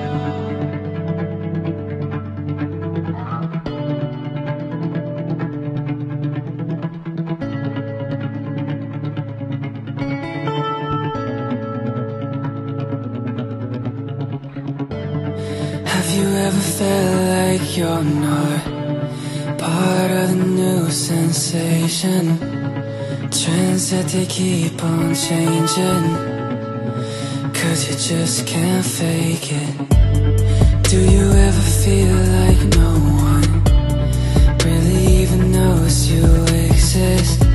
Have you ever felt like you're not part of the new sensation? Trends that they keep on changing, 'cause you just can't fake it. Do you ever feel like no one really even knows you exist?